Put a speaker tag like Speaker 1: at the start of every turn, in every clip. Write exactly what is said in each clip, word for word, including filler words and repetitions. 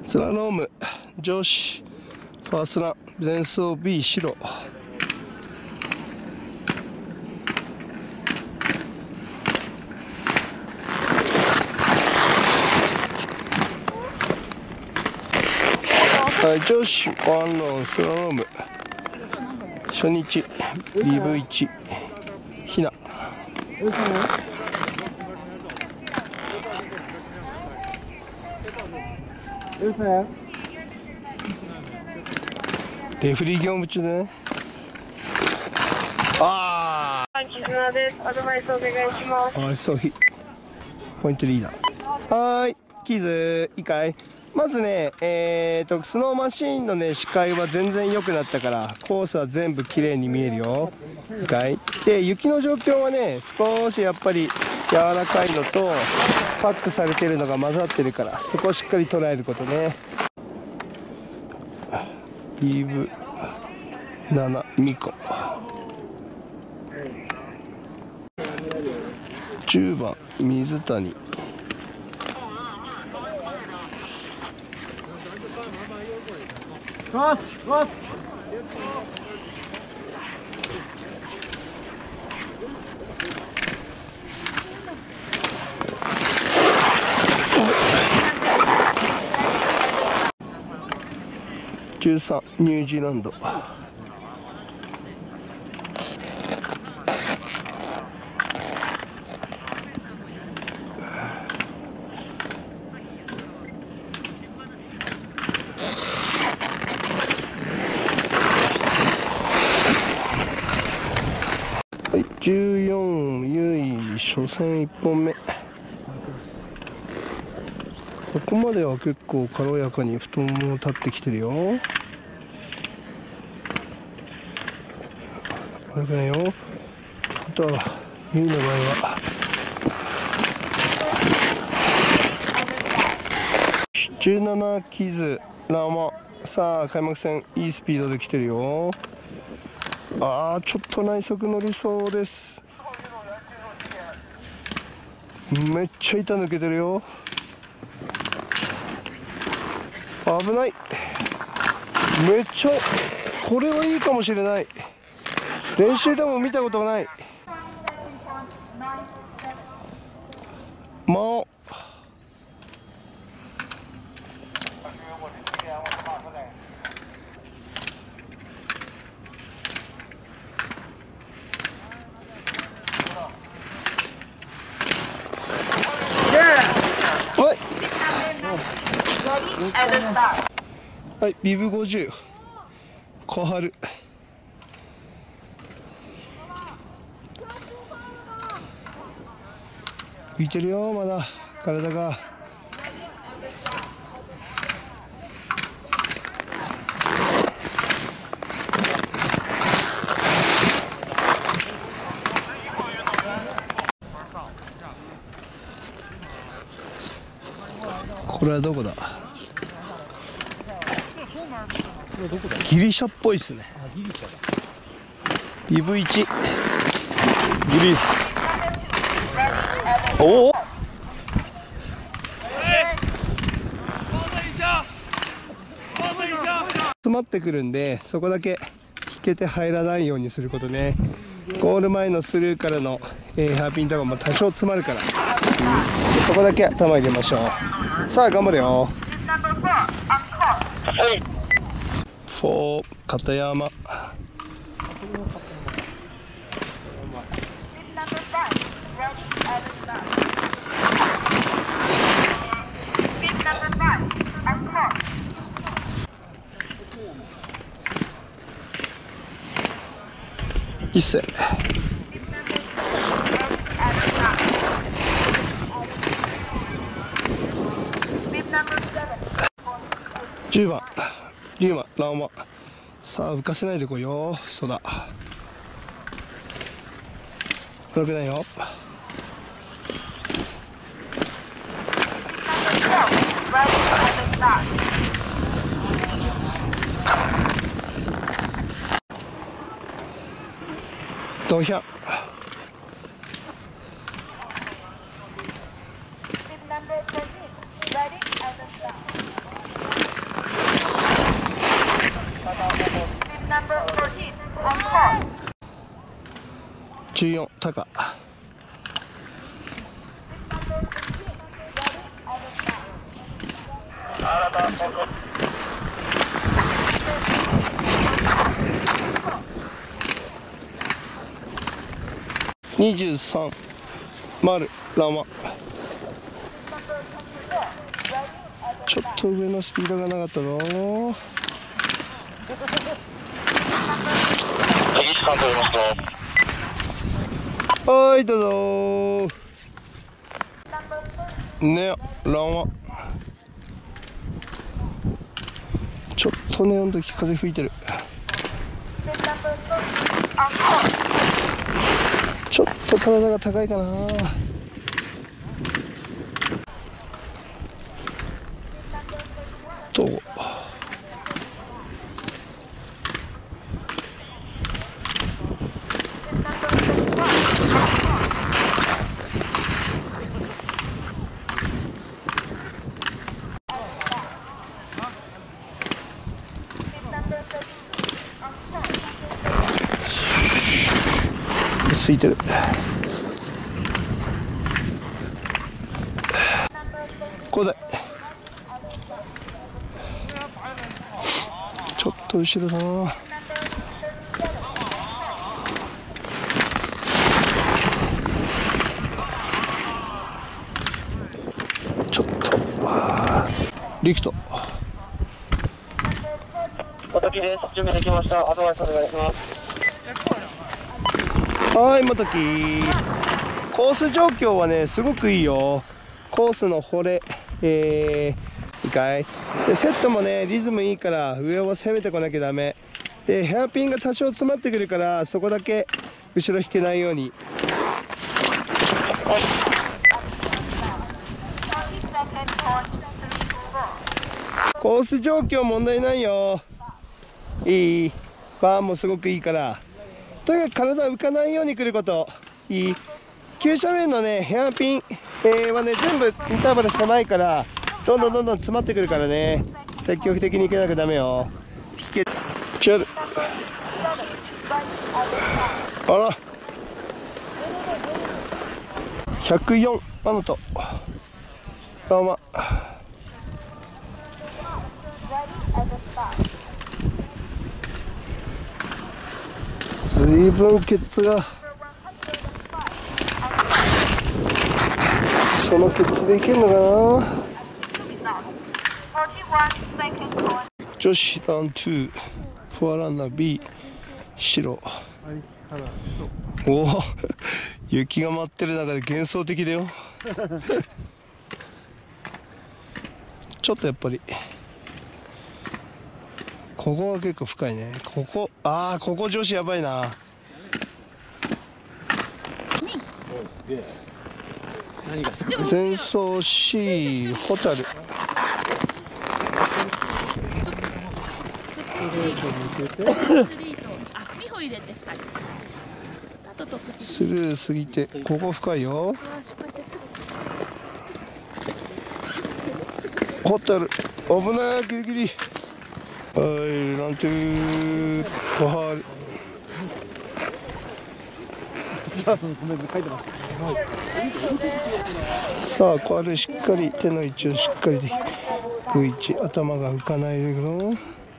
Speaker 1: スラローム女子ファーストラン前走 B 白。はい、女子ワンローンスラローム初日 ビーブイワン ひな。レフリー業務中でね。ああ。
Speaker 2: 絆です。アドバイスお願いします。
Speaker 1: はい、そうひ。ポイントリーダー。はーい、キーズ、いいかい。まずね、えーと、スノーマシーンのね、視界は全然良くなったから、コースは全部綺麗に見えるよ。いいかい。で、雪の状況はね、少しやっぱり柔らかいのと、パックされてるのが混ざってるから、そこをしっかり捉えることね。イーブなな、にこ。じゅうばん、水谷。
Speaker 3: コースコース
Speaker 1: じゅうさん、ニュージーランド。はい、じゅうよん、ゆい、初戦いっぽんめ。ここまでは結構軽やかに太もも立ってきてるよ。悪くないよ。あとは、ゆいの場合は。じゅうなな、キズ、ラーマ。さあ、開幕戦、いいスピードで来てるよ。ああ、ちょっと内側乗りそうです。めっちゃ板抜けてるよ。危ない。めっちゃこれはいいかもしれない。練習でも見たことがない。まおはい、ビブごじゅう、小春。浮いてるよ、まだ体が。これはどこだ。ギリシャっぽいですね。ビブいち、ギリス。おお。詰まってくるんで、そこだけ引けて入らないようにすることね。ゴール前のスルーからの、えー、ヘアピンとかも多少詰まるから、そこだけ頭入れましょう。さあ頑張れよ。フォー、片山。一世。じゅうばん、リュウマ、ラオマ。さあ浮かせないでこいよ。そうだ。悪くないよ。ドヒャン。 じゅうよんタカ。にじゅうさん丸ラマ。ちょっと上のスピードがなかったぞ。はいどうぞね。ラマちょっとね、温度風吹いてる。ちょっと体が高いかな。とついてる。こうだい。ちょっと後ろだな。ちょっとリクト。
Speaker 2: おときです。準備できました。アドバイスお願いします。
Speaker 1: はい、またき。コース状況はね、すごくいいよ。コースの惚れ、えー、いいかい。で、セットもね、リズムいいから、上を攻めてこなきゃダメ。で、ヘアピンが多少詰まってくるから、そこだけ後ろ引けないように。コース状況問題ないよ。いい。バーンもすごくいいから。とにかく体浮かないように来ること。いい。急斜面のね、ヘアピン、えー、はね、全部インターバル狭いから、どんどんどんどん詰まってくるからね、積極的にいけなきゃダメよ。引け、ちょる。あら。ひゃくよん、あのと。どうも。随分ケツが。そのケツでいけるのかな。女子ランに、フォアランナー B、白。おお、雪が舞ってる中で幻想的だよ。ちょっとやっぱりここが結構深いね。ここ、ああ、ここ女子やばいな。前走 C ホタル。スルー過ぎて、ここ深いよ。ホタル危ない、ギリギリ。はい、なんていうファール。さあ、これしっかり手の位置をしっかりでグ位置、頭が浮かないでくろ。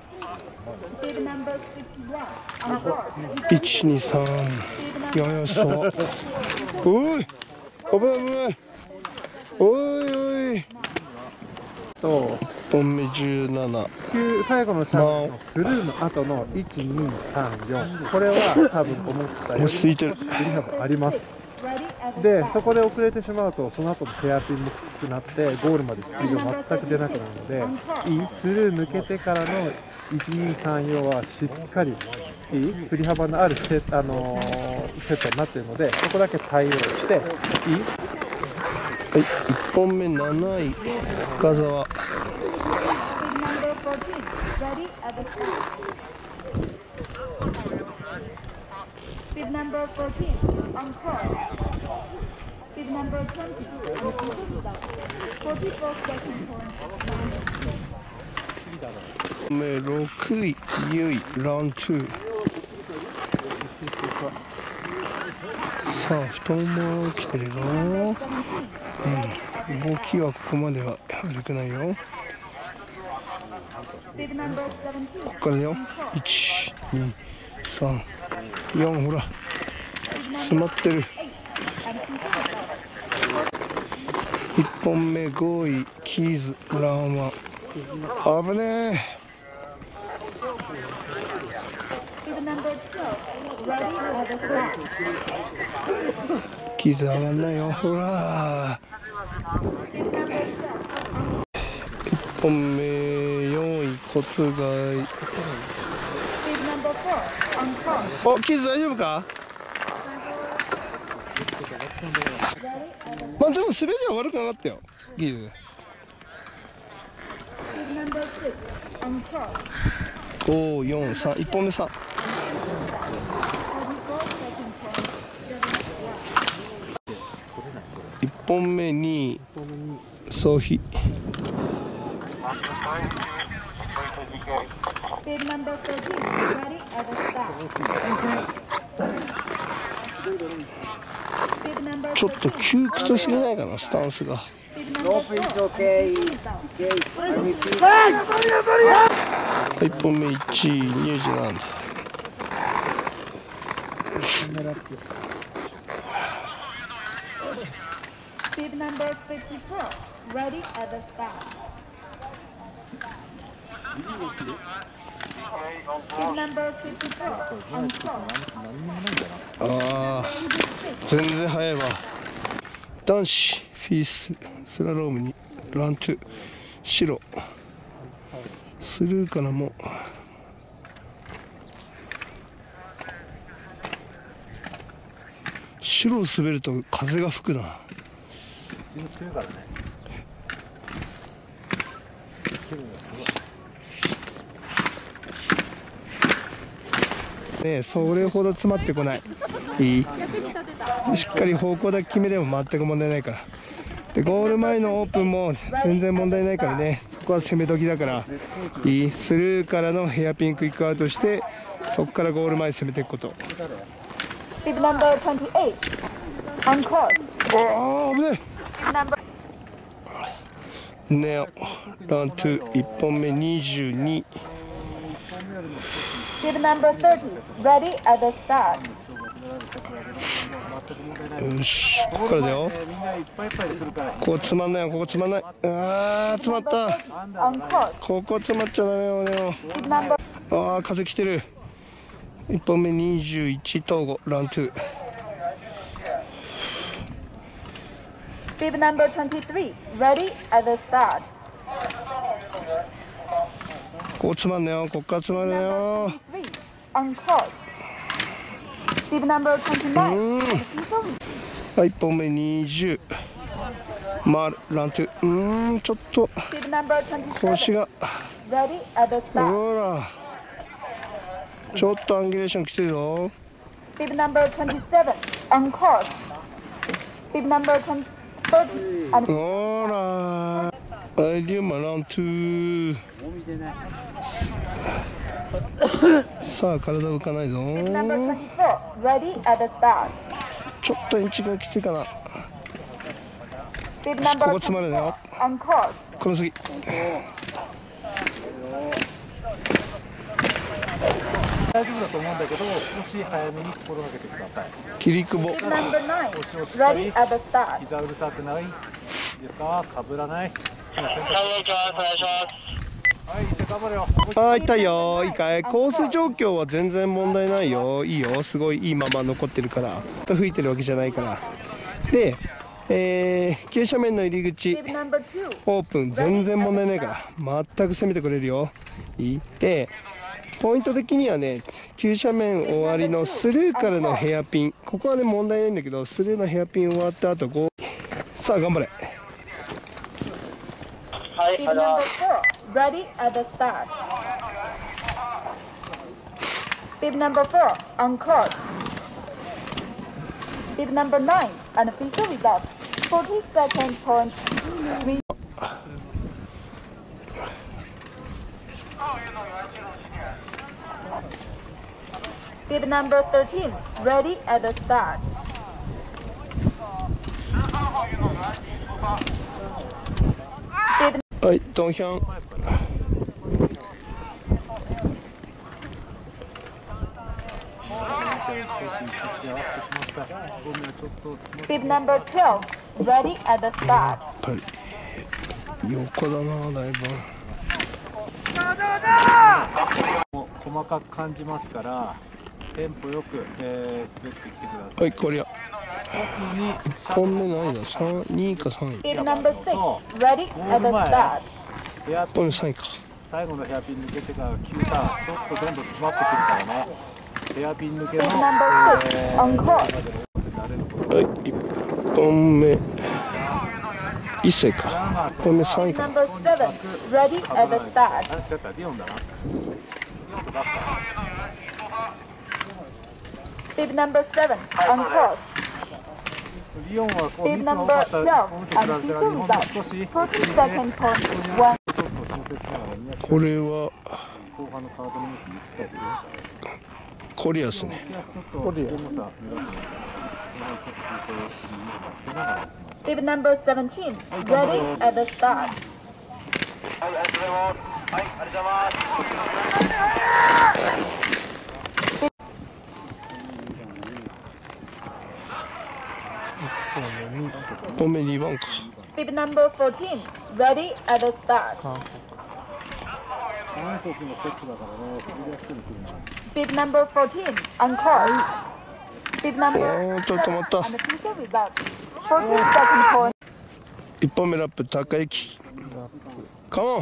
Speaker 1: いち、に、さん、よん、そう。おい、危ない危ない。おいおい。
Speaker 3: と
Speaker 1: 本目じゅうなな。
Speaker 3: 最後のシャープのスルーの後のいち、に、さん、よん、これは多分思ったより
Speaker 1: 落ち着いてる。
Speaker 3: 振り幅あります。でそこで遅れてしまうとその後のヘアピンもきつくなってゴールまでスピード全く出なくなるので、いいスルー抜けてからのいち、に、さん、よんはしっかりいい振り幅のあるセット、あのー、セットになっているので、そこだけ対応していい。
Speaker 1: はい、いっぽんめなない、深澤。
Speaker 4: Speed number fourteen, on course. Speed number twenty-two, forty-four seconds for
Speaker 1: 目ろくい、ゆい、ランツー。 さあ布団も来てるよ。うん、動きはここまでは悪くないよ。ここからだよ。いち、に、さん、よん、ほら詰まってる。いっぽんめごいキーズランワン、危ねえ。キーズ上がんないよ。ほらいっぽんめよんい骨骸。お、キーズ大丈夫か。まあでも滑りは悪くなかったよ、キーズ。ご、よん、さん、いっぽんめさん。いっぽんめにソーヒ。ちょっと窮屈すぎないかな、スタンスが。いっぽんめいちいニュージーランド。
Speaker 4: Speed number fifty-four, ready at the start. Speed number fifty-four, on course.
Speaker 1: ああ、全然速いわ。男子フィーススラロームにラントゥ白スルーからも白を滑ると風が吹くな。強いからね。ねえ、それほど詰まってこない。いい。しっかり方向だけ決めれば全く問題ないから。でゴール前のオープンも全然問題ないからね。そこは攻め時だから。いい。スルーからのヘアピンクイックアウトして、そこからゴール前攻めていくこと。
Speaker 4: Speed number twenty-eight, on course.
Speaker 1: ああ、危ない。ネオラントゥいっぽんめにじゅうに。
Speaker 4: Speed number thirty, ready at the start.
Speaker 1: よし、ここからだよ。ここつまんないよ、ここつまんない。ああ、詰まった。ここ詰まっちゃダメよね。ああ、風来てる。いっぽんめにじゅういち東郷ラントゥ。
Speaker 4: Speed number twenty-three, ready at the start.
Speaker 1: ここつまんないよ、ここからつまるよ。
Speaker 4: On course. Speed number twenty-nine.
Speaker 1: はい、いっぽんめにじゅう。マルラントゥ。うーん、ちょっと腰が。ほら。ちょっとアンギュレーションきついぞ。
Speaker 4: Speed number twenty-seven. On course. Speed number thirty.
Speaker 1: ほら。アイディウマラントゥ。さあ、体浮かないぞ。ちょっとエンジンがきついかな。ここ詰まるよ。この次。
Speaker 3: 大丈夫だと思うんだけど、少し早めに心がけてください。
Speaker 1: 切り久保。
Speaker 3: 腰をしっかり、膝うるさくないですか？かぶらない。好きな選択。はい、じゃあ頑張れよ。
Speaker 1: はい、痛いよ。いいかい。コース状況は全然問題ないよ。いいよ。すごいいいまま残ってるから。吹いてるわけじゃないから。で、えー、急斜面の入り口オープン全然問題ないから全く攻めてくれるよ。いい。でポイント的にはね、急斜面終わりのスルーからのヘアピン、ここはね問題ないんだけど、スルーのヘアピン終わった後ご、さあ頑張れ。
Speaker 2: はい、ありがとうございます。
Speaker 4: Ready at the start. Speed number four, on course. Speed number nine, unofficial result. forty second point three. Speed number thirteen, ready at the start.
Speaker 1: はいドンヒャン。
Speaker 4: Bib number twelve, ready at the start.
Speaker 1: やっぱり横だなだいぶ。
Speaker 3: 細かく感じますからテンポよく、えー、滑ってきてください。
Speaker 1: はいこりゃ
Speaker 3: 特に
Speaker 1: いっぽんめ何位ださんにいかさんい。
Speaker 4: Bib number six, ready at the start.
Speaker 3: ヘア
Speaker 1: いっぽんめさんいか。
Speaker 3: 最後のヘアピン抜けてからきゅうターンちょっとどんどん詰まってくるからね。ヘアピン抜けの、
Speaker 4: Bib number six,
Speaker 3: え
Speaker 4: on course.
Speaker 1: はいいっぽんめいっさいか。いっぽんめさんい
Speaker 4: Bib
Speaker 1: か。
Speaker 4: number seven, ready at the start.
Speaker 3: あ、違った、リオンだな。リオンとバッタ
Speaker 4: Bib number seven, on course.
Speaker 3: ー。リオンはこう
Speaker 4: Bib
Speaker 3: ミスが多
Speaker 4: number
Speaker 3: かった
Speaker 4: twelve,
Speaker 3: この人からしたら日
Speaker 4: unofficial
Speaker 3: 本
Speaker 4: result.
Speaker 3: と少し
Speaker 4: forty second point one.
Speaker 3: ちょっと調節しながらね
Speaker 1: これは
Speaker 3: 後半のカードの向きに行きたいですね。
Speaker 1: コリアですね。
Speaker 3: コリア。
Speaker 4: Bib number seventeen, ready at the start.
Speaker 2: はい、ありがとうございます。はい、ありがとうございます。
Speaker 1: いっぽんめにばんか。
Speaker 4: Bib number fourteen, ready at the start.
Speaker 3: 韓国のセットだからね、飛び出してる車。
Speaker 4: Bib number fourteen, on course. Bib
Speaker 1: お
Speaker 4: number
Speaker 1: ーっと止まった。
Speaker 4: unofficial result. forty second point.
Speaker 1: いっぽんめラップ高之。カモン。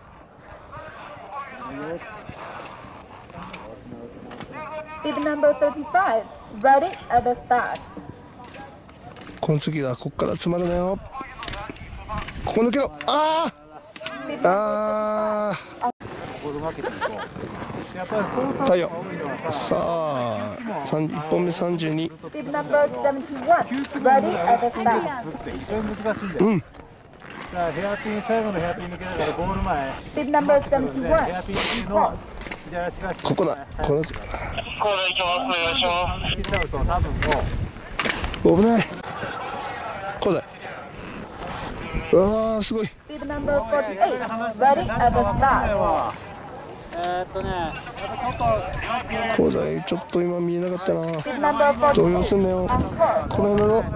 Speaker 4: Bib number thirty-five, ready at the start.
Speaker 1: この次だこっから詰まるなよ。ここ抜けろ。あー
Speaker 4: Bib
Speaker 1: あー
Speaker 3: 心がけていこう。やっぱりコース
Speaker 1: 太陽
Speaker 3: が多いのはさ、
Speaker 1: さあさんいっぽんめさんじゅうに。
Speaker 4: Bib number seventy-one, ready at the start.
Speaker 3: って非常に難しいんだよ。
Speaker 1: うん
Speaker 3: だからヘアピン最後のヘアピン抜けだからゴール前。
Speaker 4: Bib number
Speaker 3: ヘ
Speaker 4: seventy-one,
Speaker 3: アピン抜けの左足が
Speaker 1: ここだこの
Speaker 2: コード行きます。お願いします。
Speaker 3: 切っちゃうと多分もう
Speaker 1: 危ないこうだ。うわーすごい。
Speaker 4: Bib number forty-eight, ready at the start.
Speaker 3: えーっとね、やっぱちょっと
Speaker 1: こうだいちょっと今見えなかったな。
Speaker 4: Bib number
Speaker 1: 動揺す
Speaker 4: forty-eight,
Speaker 1: んなよ
Speaker 4: on course.
Speaker 1: この辺だぞ。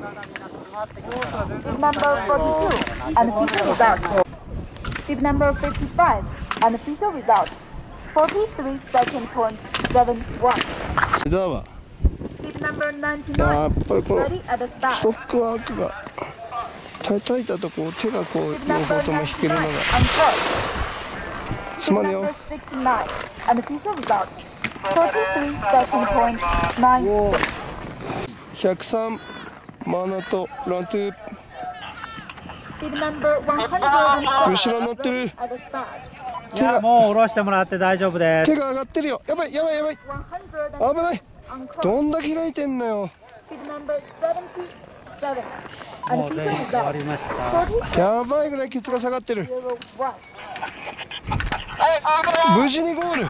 Speaker 4: Bib number forty-two, unofficial result. Bib number fifty-five, unofficial result. forty-three second point seven one.
Speaker 1: だわ。
Speaker 4: Bib number
Speaker 1: や
Speaker 4: ninety-nine,
Speaker 1: っぱりこの
Speaker 4: ready at the
Speaker 1: スト
Speaker 4: start.
Speaker 1: ックワークが叩いたとこ手がこう
Speaker 4: Bib
Speaker 1: 両
Speaker 4: number
Speaker 1: 方とも引けるの
Speaker 4: ninety-nine,
Speaker 1: が
Speaker 4: on course.
Speaker 1: 詰
Speaker 4: Bib
Speaker 1: まるよ。
Speaker 4: number sixty-nine, unofficial result. forty-three second point nine six.
Speaker 1: ひゃくさんマナとラントゥ
Speaker 4: Bib number one hundred
Speaker 1: 後ろ乗ってる。
Speaker 4: at the start.
Speaker 3: いやもう下ろしてもらって大丈夫です。
Speaker 1: 手が上がってるよ。やばいやばいやばい
Speaker 4: one hundred
Speaker 1: 危ない。
Speaker 4: on course.
Speaker 1: どんだけ開いてんのよ。
Speaker 4: Bib number seventy-seven,
Speaker 3: もう全
Speaker 4: unofficial
Speaker 3: 員終わ
Speaker 4: result.
Speaker 3: りました。
Speaker 4: forty
Speaker 1: やばいぐらいケツが下がってる。
Speaker 4: zero one.
Speaker 1: 無事にゴール。